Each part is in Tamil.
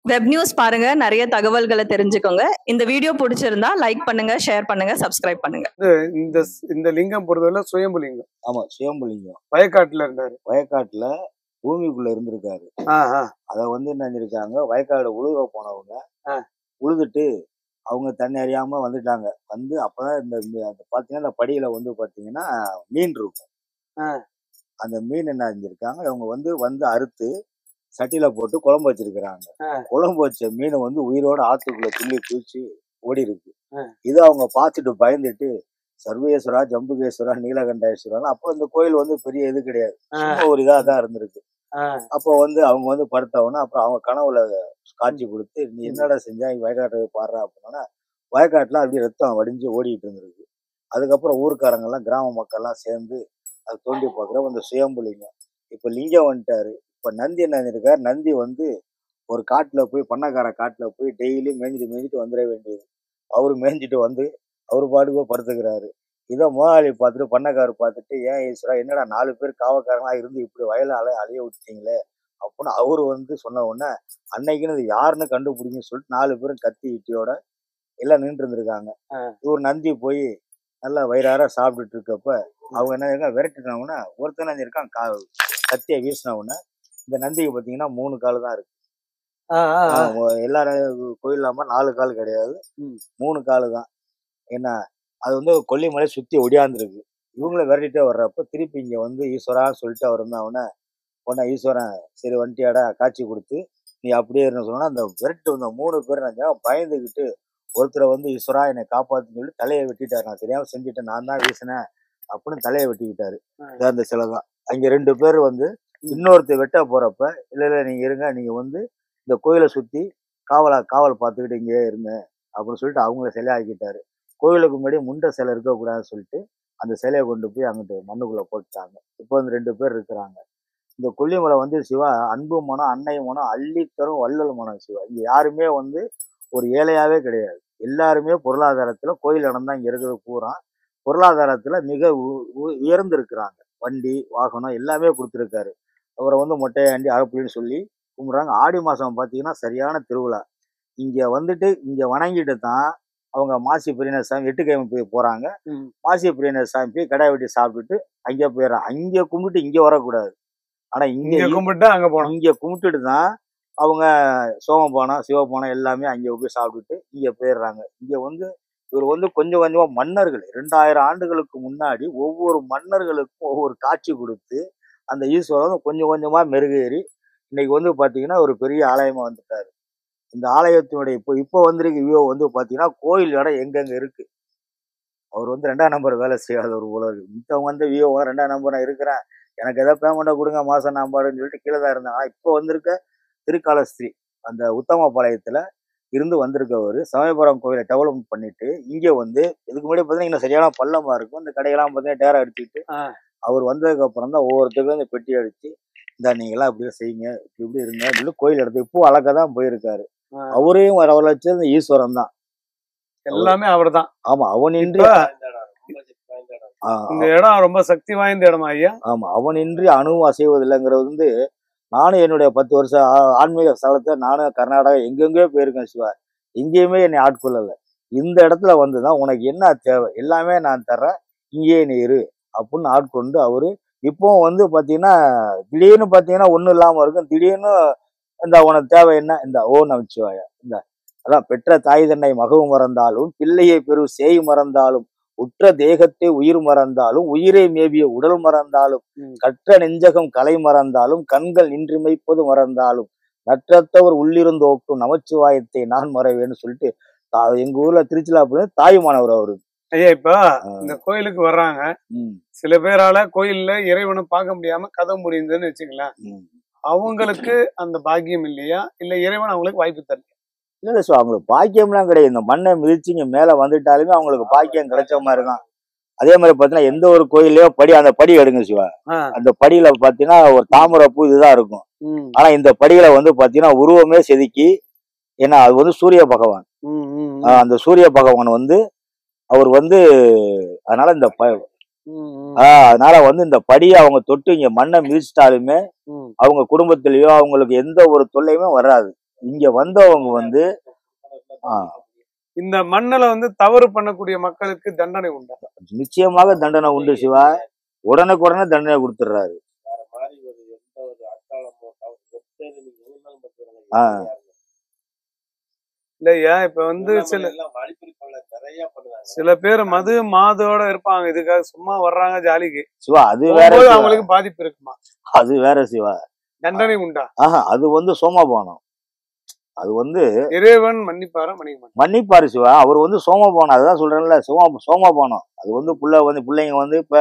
வெப் நியூஸ் பாருங்க, நிறைய தகவல்களை தெரிஞ்சுக்கோங்க. இந்த வீடியோ பிடிச்சிருந்தா லைக் பண்ணுங்க, ஷேர் பண்ணுங்க, சப்ஸ்கிரைப் பண்ணுங்க. இந்த இந்த லிங்கம் பொறுத்தவரை சுயம்பு லிங்கம். ஆமா, சுயம்பு லிங்கம். வயக்காட்டுல இருந்தாரு. வயக்காட்டுல பூமிக்குள்ள இருந்திருக்காரு. அத வந்து என்ன செஞ்சிருக்காங்க, வயக்காடு உழுக போனவங்க உழுதுட்டு அவங்க தண்ணி அறியாம வந்துட்டாங்க. வந்து அப்பதான் இந்த பாத்தீங்கன்னா இந்த படியில வந்து பாத்தீங்கன்னா மீன் இருக்கும். அந்த மீன் என்ன செஞ்சிருக்காங்க, அவங்க வந்து அறுத்து சட்டியில போட்டு குழம்பு வச்சிருக்கிறாங்க. குழம்பு வச்ச மீன் வந்து உயிரோட ஆத்துக்குள்ள துள்ளி குதிச்சு ஓடி இருக்கு. இதை அவங்க பார்த்துட்டு பயந்துட்டு சர்வேஸ்வரா, ஜம்புகேஸ்வரா, நீலகண்டேஸ்வரா, அப்போ இந்த கோயில் வந்து பெரிய இது கிடையாது, ஒரு இதா தான் இருந்திருக்கு. அப்போ வந்து அவங்க வந்து படுத்தவொன்னே அப்புறம் அவங்க கனவுல காட்சி கொடுத்து, நீ என்னடா செஞ்சா வயக்காட்டை பாடுறா அப்படின்னா, வயக்காட்டுல அப்படியே ரத்தம் வடிஞ்சு ஓடிட்டு இருந்திருக்கு. அதுக்கப்புறம் ஊருக்காரங்க எல்லாம் கிராம மக்கள் எல்லாம் சேர்ந்து அதை தோண்டி பார்க்குற அந்த சுயம்பு லிங்கம். இப்ப லிங்கம் வந்துட்டாரு. இப்ப நந்தி என்ன இருக்காரு, நந்தி வந்து ஒரு காட்டுல போய் பண்ணக்கார காட்டுல போய் டெய்லி மேய்ஞ்சிட்டு வந்துட வேண்டியது. அவரு மேய்ஞ்சிட்டு வந்து அவரு பாட்டுக்கு படுத்துக்கிறாரு. இதை முதலாளி பார்த்துட்டு பண்ணக்காரர் பார்த்துட்டு, ஏன் ஈஸ்வரா என்னடா 4 பேர் காவக்காரங்களா இருந்து இப்படி வயல அழிய விட்டீங்களே அப்படின்னு அவரு வந்து சொன்ன உடனே, அன்னைக்குன்னு இது யாருன்னு கண்டுபிடிங்கன்னு சொல்லிட்டு 4 பேரும் கத்தி இட்டியோட எல்லாம் நின்று இருந்திருக்காங்க. இவர் நந்தி போய் நல்லா வயிறார சாப்பிட்டுட்டு இருக்கப்ப அவங்க என்ன இருக்கா விரட்டினவுன்னா, ஒருத்தன் என்ன இருக்கான் கத்தியை வீசினவுன்னா, இந்த நந்திக்கு பார்த்தீங்கன்னா 3 கால் தான் இருக்கு. எல்லாரும் கோயில் இல்லாம 4 கால் கிடையாது, 3 கால் தான். என்ன அது வந்து கொல்லிமலை சுத்தி ஒடியாந்துருக்கு. இவங்கள விரட்டிட்டே வர்றப்ப திருப்பி இங்க வந்து ஈஸ்வரான்னு சொல்லிட்டு அவர் இருந்தாவுன்னா, உடனே ஈஸ்வரன் சரி வண்டியாடா காட்சி கொடுத்து நீ அப்படியே இருன்னு சொன்னா, அந்த விரட்டு வந்த 3 பேர் பயந்துக்கிட்டு ஒருத்தரை வந்து ஈஸ்வரா என்னை காப்பாத்துன்னு சொல்லி தலையை வெட்டிட்டாரு. நான் தெரியாம செஞ்சுட்டேன், நான் தான் வீசினேன் அப்படின்னு தலையை வெட்டிக்கிட்டாரு. அந்த சிலை தான். அங்க 2 பேர் வந்து இன்னொருத்தர் வெட்ட போறப்ப, இல்ல நீங்க இருங்க, நீங்க வந்து இந்த கோயிலை சுத்தி காவல் பார்த்துக்கிட்டு இங்கேயே இருங்க அப்படின்னு சொல்லிட்டு அவங்கள சிலை ஆக்கிட்டாரு. கோயிலுக்கு முன்னாடி முண்டை சிலை இருக்கக்கூடாதுன்னு சொல்லிட்டு அந்த சிலையை கொண்டு போய் அங்கிட்டு மண்ணுக்குள்ள போட்டுட்டாங்க. இப்போ வந்து 2 பேர் இருக்கிறாங்க. இந்த கொல்லிமலை வந்து சிவா அன்பு மனம், அன்னை மனம், அள்ளித்தரும் வள்ளல் மனம் சிவா. இங்க யாருமே வந்து ஒரு ஏழையாவே கிடையாது. எல்லாருமே பொருளாதாரத்துல கோயில் இடம் தான் இங்க இருக்கிறது பூரா. பொருளாதாரத்துல மிக உயர்ந்து இருக்கிறாங்க. வண்டி வாகனம் எல்லாமே கொடுத்துருக்காரு. அவரை வந்து மொட்டையாண்டி அறப்புலின்னு சொல்லி கும்பிடுறாங்க. ஆடி மாசம் பாத்தீங்கன்னா சரியான திருவிழா. இங்க வந்துட்டு இங்க வணங்கிட்டு தான் அவங்க மாசி பிரியனர் சாமி எட்டுக்கிழமை போய் போறாங்க. மாசி பிரியனர் சாமி போய் கடை வெட்டி சாப்பிட்டுட்டு அங்கே போயிடறாங்க. அங்கே கும்பிட்டு இங்க வரக்கூடாது. ஆனா இங்க கும்பிட்டு அங்க போனோம். இங்க கும்பிட்டுட்டு தான் அவங்க சோமபானம், சிவபானம் எல்லாமே அங்கே போய் சாப்பிட்டுட்டு இங்க போயிடுறாங்க. இங்க வந்து இவர் வந்து கொஞ்சம் கொஞ்சமா மன்னர்கள் 2000 ஆண்டுகளுக்கு முன்னாடி ஒவ்வொரு மன்னர்களுக்கும் ஒவ்வொரு காட்சி கொடுத்து அந்த ஈஸ்வரன் கொஞ்சம் கொஞ்சமா மெருகேறி இன்னைக்கு வந்து பாத்தீங்கன்னா ஒரு பெரிய ஆலயமா வந்துட்டாரு. இந்த ஆலயத்தினுடைய இப்போ வந்திருக்கு வியூ வந்து பாத்தீங்கன்னா கோயில் இடம் எங்கெங்க இருக்கு. அவர் வந்து 2ஆம் நம்பர் வேலை செய்யாத ஒரு உலகம். மித்தவங்க வந்து வியூ 2ஆம் நம்பர் நான் இருக்கிறேன், எனக்கு ஏதாவது பேமெண்ட்டை கொடுங்க மாசம் நாம்பாடுன்னு சொல்லிட்டு கீழே தான் இருந்தாங்க. ஆனா இப்போ வந்திருக்க திருக்காலஸ்திரி அந்த உத்தமபாளையத்துல இருந்து வந்திருக்கவர் சமயபுரம் கோயிலை டெவலப்மெண்ட் பண்ணிட்டு இங்க வந்து இதுக்கு முன்னாடி பாத்தீங்கன்னா இன்னும் சரியான பள்ளமா இருக்கும். இந்த கடையெல்லாம் பாத்தீங்கன்னா டேரா அடிச்சுட்டு அவர் வந்ததுக்கு அப்புறம் தான் ஒவ்வொருத்தருக்கும் இந்த பெட்டி அடிச்சு இந்த நீங்களாம் அப்படியே செய்யுங்க, இப்படி இருங்க அப்படின்னு கோயில் இடத்துக்கு இப்போ அழகதான் போயிருக்காரு. அவரையும் அவரை வச்சு இந்த ஈஸ்வரன் தான் எல்லாமே அவர் தான். ஆமா, அவனின்றி இந்த இடம் ரொம்ப சக்தி வாய்ந்த இடமா ஐயா. ஆமா, அவனின்றி அணுவும் அசைவதில்லைங்கிறது வந்து நானும் என்னுடைய 10 வருஷம் ஆன்மீக ஸ்தலத்தை நானும் கர்நாடகா எங்கெங்கயோ போயிருக்கேன் சிவா. எங்கேயுமே என்னை ஆட்கொள்ளல. இந்த இடத்துல வந்துதான் உனக்கு என்ன தேவை எல்லாமே நான் தர்றேன், இங்கேயே நீ இரு அப்படின்னு ஆட்கொண்டு அவரு இப்பவும் வந்து பாத்தீங்கன்னா திடீர்னு பாத்தீங்கன்னா ஒண்ணும் இல்லாம இருக்கும். திடீர்னு இந்த உனக்கு தேவை என்ன, இந்த ஓ நமச்சிவாயா, இந்த அதான் பெற்ற தாய் தன்னை மகவும் மறந்தாலும் பிள்ளையை பெரும் சேய் மறந்தாலும் உற்ற தேகத்தை உயிர் மறந்தாலும் உயிரை மேவிய உடல் மறந்தாலும் கற்ற நெஞ்சகம் கலை மறந்தாலும் கண்கள் நின்றுமைப்பது மறந்தாலும் நற்றத்தவர் உள்ளிருந்தோக்கும் நமச்சிவாயத்தை நான் மறவேன்னு சொல்லிட்டு எங்க ஊர்ல திருச்சிலாப்புல தாயுமானவர் அவரு. ஐயா இப்ப இந்த கோயிலுக்கு வர்றாங்க, சில பேரால கோயில்ல இறைவனை பார்க்க முடியாம கதவு முடியுதுன்னு வச்சுக்கலாம். அவங்களுக்கு அந்த பாக்கியம் இல்லையா, இல்ல இறைவன் அவங்களுக்கு வாய்ப்பு தரல? இல்ல சார், அவங்களுக்கு பாக்கியம்லாம் கிடையாது. இந்த மண்ணை மிதிச்சுங்க மேல வந்துட்டாலுமே அவங்களுக்கு பாக்கியம் கிடைச்ச மாதிரி தான். அதே மாதிரி பாத்தீங்கன்னா எந்த ஒரு கோயிலையோ அந்த படி எடுங்க சிவா, அந்த படியில பாத்தீங்கன்னா ஒரு தாமரை பூ இதுதான் இருக்கும். ஆனா இந்த படியில வந்து பாத்தீங்கன்னா உருவமே செதுக்கி, ஏன்னா அது வந்து சூரிய பகவான். அந்த சூரிய பகவான் வந்து அவர் வந்து அதனால இந்த படியை அவங்க தொட்டு இங்க மண்ணை மிதிச்சிட்டாலுமே அவங்க குடும்பத்திலயோ அவங்களுக்கு எந்த ஒரு தொல்லையுமே வராது. இங்க வந்தவங்க வந்து இந்த மண்ணில வந்து தவறு பண்ணக்கூடிய மக்களுக்கு தண்டனை உண்டா? நிச்சயமாக தண்டனை உண்டு சிவா. உடனுக்குடனே தண்டனை கொடுத்துடுறாரு. இல்லையா? இப்ப வந்து சில பேர் மது மாதோட இருப்பாங்க, இதுக்காக சும்மா வர்றாங்க ஜாலிக்கு சிவா. அது வேற, அவங்களுக்கு பாதிப்பு இருக்குமா? அது வேற சிவா. தண்டனை உண்டா? அது வந்து சோமபானம். அது வந்து இறைவன் மன்னிப்பாரா மன்னிப்பாரு சிவா. அவர் வந்து சோமபானம். அதுதான் சொல்றேன்ல, சோமபானம். அது வந்து பிள்ளைங்க வந்து இப்ப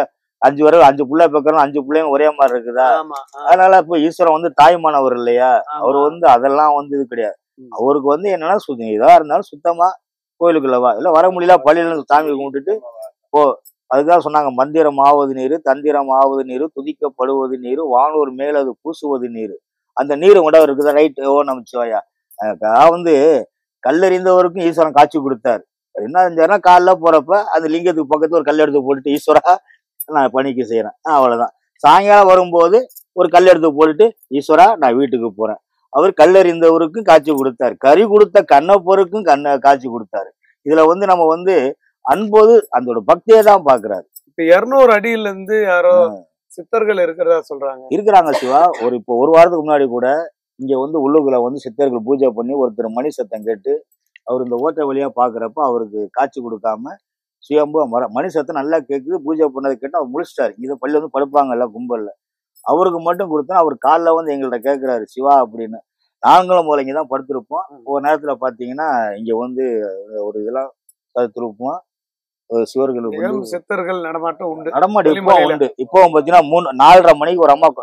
5 புள்ள பெக்கிறோம், 5 பிள்ளைங்க ஒரே மாதிரி இருக்குதா? அதனால இப்ப ஈஸ்வரன் வந்து தாய்மானவர் இல்லையா? அவர் வந்து அதெல்லாம் வந்து இது கிடையாது. அவருக்கு வந்து என்னன்னா இதா இருந்தாலும் சுத்தமா கோயிலுக்குள்ளவா இல்ல வர முடியல பள்ளியில சாமி கும்பிட்டுட்டு போ. அதுதான் சொன்னாங்க, மந்திரம் ஆவது நீரு, தந்திரம் ஆவது நீரு, துதிக்கப்படுவது நீரு, வானூர் மேல் அது பூசுவது நீரு. அந்த நீரு கூட இருக்குதா? ரைட். ஓ நமச்சிவாயா. வந்து கல்லறிந்தவருக்கும் ஈஸ்வரன் காட்சி கொடுத்தாரு. என்ன செஞ்சாருன்னா, காலைல போறப்ப அந்த லிங்கத்துக்கு பக்கத்துல ஒரு கல் எடுத்து போட்டுட்டு, ஈஸ்வரா நான் பணிக்கு செய்யறேன், அவ்வளவுதான். சாயங்காலம் வரும்போது ஒரு கல் எடுத்து போட்டுட்டு, ஈஸ்வரா நான் வீட்டுக்கு போறேன். அவர் கல்லறிந்தவருக்கும் காட்சி கொடுத்தாரு. கறி கொடுத்த கண்ணப்பருக்கும் காட்சி கொடுத்தாரு. இதுல வந்து நம்ம வந்து அன்போது அந்த பக்தியை தான் பாக்குறாரு. இப்ப 200 அடியில இருந்து யாரோ சித்தர்கள் இருக்கிறதா சொல்றாங்க. இருக்கிறாங்க சிவா. இப்போ ஒரு வாரத்துக்கு முன்னாடி கூட இங்க வந்து உள்ளுக்குள்ள வந்து சித்தர்கள் பூஜை பண்ணி ஒருத்தர் மணி சத்தம் கேட்டு அவர் இந்த ஓட்டை வழியா பாக்குறப்ப அவருக்கு காட்சி கொடுக்காம சுயம்பு மணி சத்தம் நல்லா கேட்குது. பூஜை பண்ணதை கேட்டு அவர் முடிச்சிட்டாரு. இதை பள்ளி வந்து படுப்பாங்கல்ல கும்பல்ல, அவருக்கு மட்டும் கொடுத்தா அவர் காலில் வந்து எங்கள்கிட்ட கேட்கிறாரு சிவா அப்படின்னு. நாங்களும் போல இங்கதான் படுத்திருப்போம். ஒரு நேரத்துல பாத்தீங்கன்னா இங்க வந்து ஒரு இதெல்லாம் தடுத்திருப்போம். சிவர்களுக்கு சித்தர்கள் நடமாட்டம் உண்டு. நடமாட்டம் இப்போ உண்டு. இப்போ பாத்தீங்கன்னா 4:30 மணிக்கு ஒரு அம்மா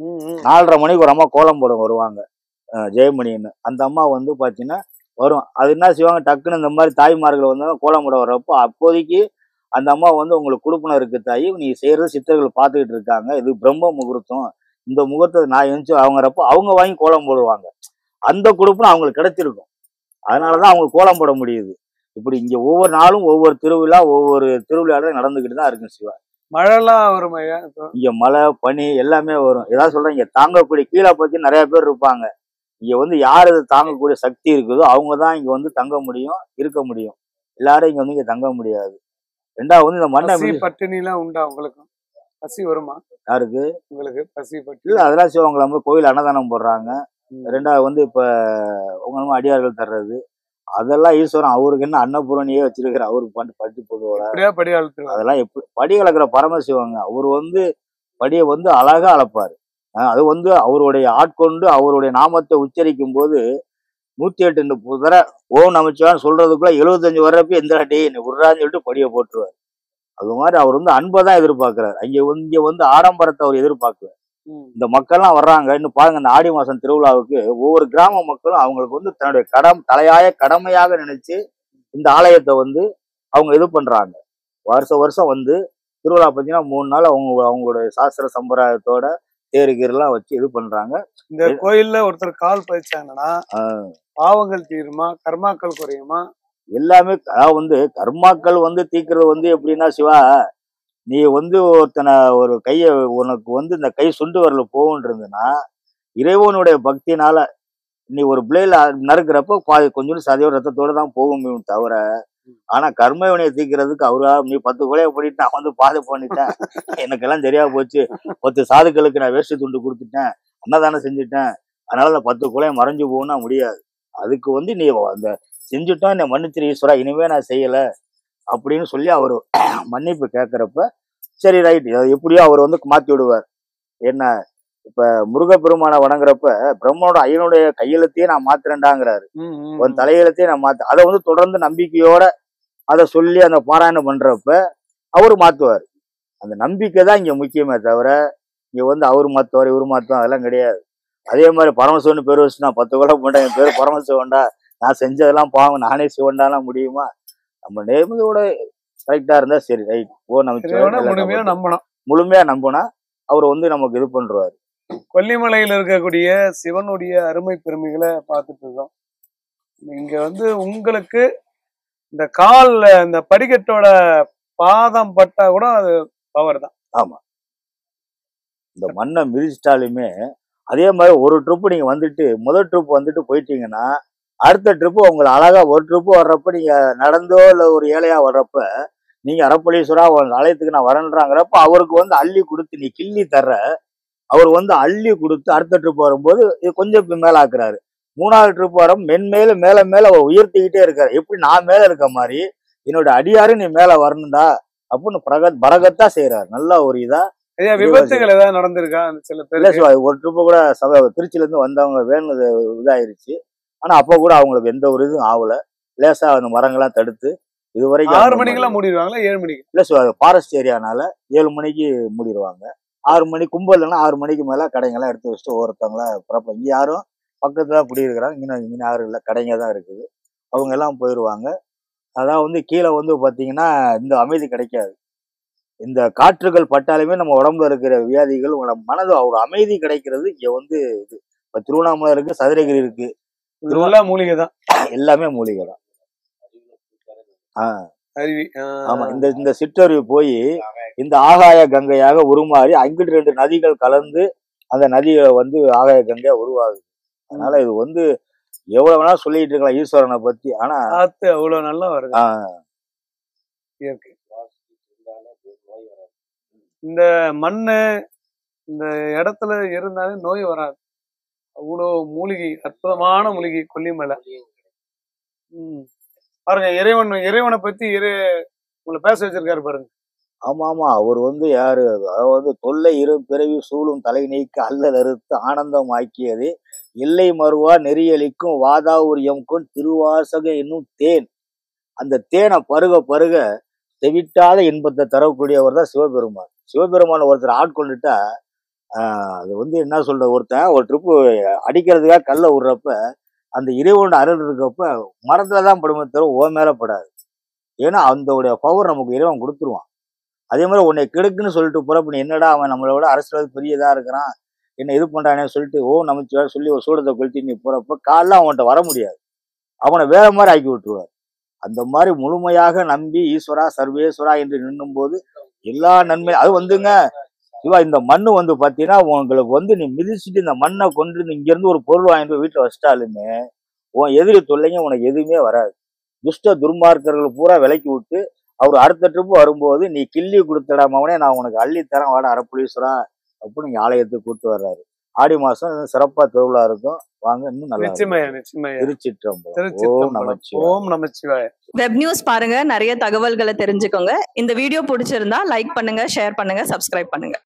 4:30 மணிக்கு ஒரு அம்மா கோலம் போட வருவாங்க, ஜெயமணின்னு. அந்த அம்மா வந்து பாத்தீங்கன்னா வரும். அது என்ன செய்வாங்க, டக்குன்னு இந்த மாதிரி தாய்மார்கள் வந்து கோலம் போட வர்றப்போ அப்போதைக்கு அந்த அம்மா வந்து உங்களுக்கு கொடுப்பன இருக்கு தாய், நீ செய்யறது சித்தர்கள் பார்த்துக்கிட்டு இருக்காங்க, இது பிரம்ம முகூர்த்தம், இந்த முகூர்த்தத்தை நான் எழுந்து அவங்கிறப்போ அவங்க வாங்கி கோலம் போடுவாங்க. அந்த கொடுப்பனை அவங்களுக்கு கிடைச்சிருக்கும். அதனாலதான் அவங்க கோலம் போட முடியுது. இப்படி இங்க ஒவ்வொரு நாளும் ஒவ்வொரு திருவிழாவும் நடந்துகிட்டு தான் இருக்கு சிவா. மழைலாம் வரும் இங்க, மழை பனி எல்லாமே வரும். ஏதாவது சொல்றேன், இங்க தாங்கக்கூடிய கீழே பத்தி நிறைய பேர் இருப்பாங்க. இங்க வந்து யாரு தாங்கக்கூடிய சக்தி இருக்குதோ அவங்கதான் இங்க வந்து தங்க முடியும், இருக்க முடியும். எல்லாரும் இங்க வந்து இங்க தங்க முடியாது. ரெண்டாவது வந்து இந்த மண்ணை பட்டினி எல்லாம் உண்டா உங்களுக்கு? பசி வருமா? யாருக்கு? உங்களுக்கு பசி பட்டி இல்ல, அதெல்லாம் சிவங்களை வந்து கோயில் அன்னதானம் போடுறாங்க. ரெண்டாவது வந்து இப்ப உங்க அடியார்கள் தர்றது, அதெல்லாம் ஈஸ்வரன் அவருக்கு என்ன அன்னபூரணியே வச்சிருக்கிற அவருக்கு பட்டி போடுவாங்க. அதெல்லாம் எப்படி படி கலக்கிற பரமசிவங்க. அவர் வந்து படியை வந்து அழகா அளப்பாரு. அது வந்து அவருடைய ஆட்கொண்டு அவருடைய நாமத்தை உச்சரிக்கும் போது 108 தடவை ஓம் நமச்சிவான்னு சொல்றதுக்குள்ள 75 வர்றப்ப எந்த டே உருறான்னு சொல்லிட்டு படியை போட்டுருவார். அது மாதிரி அவர் வந்து அன்பை தான் எதிர்பார்க்கிறார். இங்க வந்து ஆடம்பரத்தை அவர் எதிர்பார்க்கல. இந்த மக்கள்லாம் வர்றாங்க. இன்னும் பாருங்க, இந்த ஆடி மாசம் திருவிழாவுக்கு ஒவ்வொரு கிராம மக்களும் அவங்களுக்கு வந்து தன்னுடைய தலையாய கடமையாக நினைச்சு இந்த ஆலயத்தை வந்து அவங்க இது பண்றாங்க. வருஷம் வந்து திருவிழா பார்த்தீங்கன்னா 3 நாள் அவங்களுடைய சாஸ்திர சம்பிரதாயத்தோட தேருகீரெல்லாம் வச்சு இது பண்றாங்க. இந்த கோயில்ல ஒருத்தர் கால் பதிச்சாங்கன்னா பாவங்கள் தீருமா, கர்மாக்கள் குறையுமா? எல்லாமே. வந்து கர்மாக்கள் வந்து தீக்கிறது வந்து எப்படின்னா சிவா, நீ வந்து ஒருத்தனை ஒரு கையை உனக்கு வந்து இந்த கை சுண்டு வரல போகுன்றதுன்னா இறைவனுடைய பக்தினால நீ ஒரு பிளேல நறுக்கிறப்ப கொஞ்சம் சதையோட ரத்தத்தோட தான் போகும் தவிர, ஆனா கர்ம வினையை தீக்கிறதுக்கு அவரா நீ 10 கொலையை பண்ணிட்டு நான் வந்து பாதை பண்ணிட்டேன், எனக்கெல்லாம் சரியா போச்சு, 10 சாதுக்களுக்கு நான் வேஷ்டி துண்டு கொடுத்துட்டேன், அன்னதானம் செஞ்சுட்டேன், அதனால அந்த 10 கொலையை மறைஞ்சு போகணும்னா முடியாது. அதுக்கு வந்து நீ அந்த செஞ்சுட்டோம், என்னை மன்னிச்சிரு ஈஸ்வரா, இனிமே நான் செய்யல அப்படின்னு சொல்லி அவர் மன்னிப்பு கேட்கறப்ப சரி ரைட் எப்படியோ அவர் வந்து மாத்தி விடுவார். என்ன இப்ப முருகப்பெருமான வணங்குறப்ப பிரம்மனோட ஐயனுடைய கையெழுத்தையே நான் மாத்துறேன்டாங்கிறாரு, உன் தலையெழுத்தையே நான் மாத்த. அதை வந்து தொடர்ந்து நம்பிக்கையோட அதை சொல்லி அந்த பாராயணம் பண்றப்ப அவரு மாத்துவார். அந்த நம்பிக்கை தான் இங்க முக்கியமே தவிர இங்க வந்து அவரு மாத்துவார் இவரு மாத்துவார் அதெல்லாம் கிடையாது. அதே மாதிரி பரமசிவன் பேர் வச்சு நான் 10 கொலை போட்டேன், என் பேரு பரமசிவன்டா, நான் செஞ்சதெல்லாம் பாவம் நானே சிவன்டாலாம் முடியுமா? நம்ம நேர்மையோட கரெக்டா இருந்தா சரி ரைட். ஓ நம்ம முழுமையா நம்பினா அவர் வந்து நமக்கு இது பண்றாரு. கொல்லிமலையில இருக்கக்கூடிய சிவனுடைய அருமை பெருமைகளை பார்த்துட்டு இருக்கோம். இங்க வந்து உங்களுக்கு இந்த கால்ல இந்த படிக்கட்டோட பாதம் பட்டா கூட அது பவர் தான். ஆமா, இந்த மண்ணை மிதிச்சிட்டாலுமே அதே மாதிரி ஒரு ட்ரிப்பு நீங்க வந்துட்டு முதல் ட்ரிப் வந்துட்டு போயிட்டீங்கன்னா அடுத்த ட்ரிப்பு உங்களை அழகா ஒரு ட்ரிப்பு வர்றப்ப நீங்க நடந்தோ இல்லை ஒரு ஏழையா வர்றப்ப நீங்க அரப்பளீஸ்வரா ஆலயத்துக்கு நான் வரேன்றாங்கிறப்ப அவருக்கு வந்து அள்ளி கொடுத்து நீ கிள்ளி தர்ற, அவர் வந்து அள்ளி கொடுத்து அடுத்த ட்ரிப் வரும்போது இது கொஞ்சம் மேல ஆக்குறாரு. மூணாவது ட்ரிப் வரும் மென்மேல மேல மேல அவர் உயர்த்திக்கிட்டே இருக்காரு. எப்படி நான் மேல இருக்க மாதிரி என்னோட அடியாரு நீ மேல வரணும்டா அப்படின்னு பரகத்தா செய்யறாரு. நல்ல ஒரு இதா. விபத்துகள் ஏதாவது நடந்திருக்கா? சில பேர் ஒரு ட்ரிப்பு கூட திருச்சியில இருந்து வந்தவங்க வேணுது இதாயிருச்சு. ஆனா அப்ப கூட அவங்களுக்கு எந்த ஒரு இதுவும் ஆகல. லேசா அந்த மரங்கள்லாம் தடுத்து இதுவரைக்கும் 6 மணிக்கெல்லாம் மூடிடுவாங்களா 7 மணிக்கு? இல்ல ஃபாரஸ்ட் ஏரியானால 7 மணிக்கு மூடிடுவாங்க. 6 மணி கும்பல் இல்லைன்னா 6 மணிக்கு மேல கடைங்கெல்லாம் எடுத்து வச்சுட்டு ஒவ்வொருத்தவங்களா பிறப்ப இங்க யாரும் பக்கத்துல குடியிருக்கிறாங்க. இங்க யாரும் இல்லை, கடைங்க தான் இருக்குது. அவங்க எல்லாம் போயிடுவாங்க. அதான் வந்து கீழே வந்து பாத்தீங்கன்னா இந்த அமைதி கிடைக்காது. இந்த காற்றுகள் பட்டாலுமே நம்ம உடம்புல இருக்கிற வியாதிகள் மனது ஒரு அமைதி கிடைக்கிறது இங்க வந்து இது. இப்ப திருவண்ணாமலை இருக்கு, சதுரகிரி இருக்கு, மூலிகை தான், எல்லாமே மூலிகை தான். ஆமா, இந்த சிற்றருவி போய் இந்த ஆகாய கங்கையாக உருமாறி அங்கிட்டு 2 நதிகள் கலந்து அந்த நதியை வந்து ஆகாய கங்கையா உருவாகுது. அதனால இது வந்து எவ்வளவு வேணா சொல்லிட்டு இருக்கலாம் ஈஸ்வரனை பத்தி. ஆனா அவ்வளவு நல்லா வருது இயற்கை. இந்த மண்ணு இந்த இடத்துல இருந்தாலே நோய் வராது. அவ்வளோ மூலிகை, அற்புதமான மூலிகை கொல்லிமலை. பாருங்க, இறைவனை பத்தி உங்களை பேச வச்சிருக்காரு பாருங்க. ஆமா ஆமா, அவர் வந்து யாரு, அதாவது தொல்லை பிறவி சூழும் தலை நீக்க அல்லல் அறுத்து ஆனந்தம் ஆக்கியது எல்லை மறுவா நெறியலிக்கும் வாதாவுரியம்க்கும் திருவாசக என்னும் தேன். அந்த தேனை பருக பருக தெவிட்டாத இன்பத்தை தரக்கூடியவர் தான் சிவபெருமான். சிவபெருமான ஒருத்தர் ஆட்கொண்டுட்டா அது வந்து என்ன சொல்ற, ஒருத்தன் ஒரு ட்ரிப்பு அடிக்கிறதுக்காக கல்ல விடுறப்ப அந்த இறைவனோட அருள் இருக்கப்ப மரத்துலதான் படுமே தவிர ஓ மேல படாது. ஏன்னா அந்த பவர் நமக்கு இறைவன் கொடுத்துருவான். அதே மாதிரி உன்னை கெடுக்குன்னு சொல்லிட்டு போறப்ப நீ என்னடா அவன் நம்மளோட அரசியல் பெரியதா இருக்கிறான், என்ன இது பண்றானே சொல்லிட்டு நமக்கு சொல்லி ஒரு சூடத்தை கொளுத்தி நீ போறப்ப காலைல அவன்கிட்ட வர முடியாது. அவனை வேற மாதிரி ஆக்கி விட்டுருவார். அந்த மாதிரி முழுமையாக நம்பி ஈஸ்வரா சர்வேஸ்வரா என்று நின்னும் போது எல்லா நன்மை அது வந்துங்க. சிவா, இந்த மண்ணு வந்து பாத்தீங்கன்னா உங்களுக்கு வந்து நீ மிதிச்சுட்டு இந்த மண்ணை கொண்டு இங்க இருந்து ஒரு பொருள் வாங்கிட்டு போய் வீட்டுல வச்சிட்டாலுமே உன் எதிரி தொல்லைங்க உனக்கு எதுவுமே வராது. துஷ்ட துர்மார்க்கர்கள் பூரா விலக்கி விட்டு அவர் அடுத்த ட்ரிப்பு வரும்போது நீ கிள்ளி கொடுத்துடாமவனே நான் உனக்கு அள்ளித்தரேன் வாட அரப்புலீஸ்வரா அப்படின்னு நீங்க ஆலயத்துக்கு கூப்பிட்டு வர்றாரு. ஆடி மாசம் சிறப்பா திருவிழா இருக்கும். வாங்க, இன்னும் நல்லா திருச்சிற்றம்பலம். ஓம் நமச்சிவாய. வெப் நியூஸ் பாருங்க, நிறைய தகவல்களை தெரிஞ்சுக்கோங்க. இந்த வீடியோ பிடிச்சிருந்தா லைக் பண்ணுங்க, ஷேர் பண்ணுங்க, சப்ஸ்கிரைப் பண்ணுங்க.